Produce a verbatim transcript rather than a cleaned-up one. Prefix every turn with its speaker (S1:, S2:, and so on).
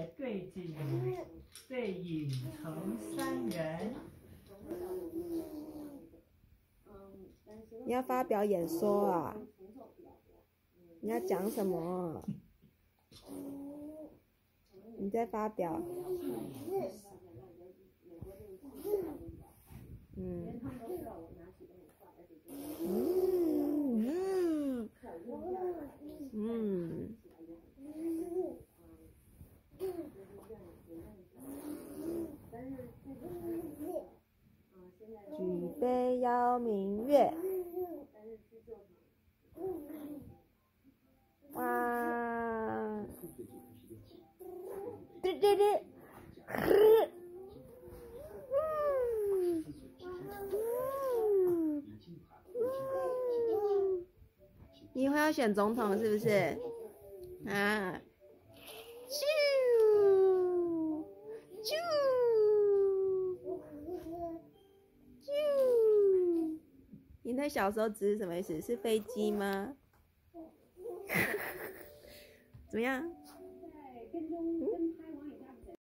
S1: 列对景对影成三人。
S2: 你要发表演说啊？你要讲什么？你在发表？嗯。嗯嗯嗯。举杯邀明月。哇！对对对。你以后要选总统是不是？啊！啾啾啾！你那小手指是什么意思？是飞机吗？怎么样？嗯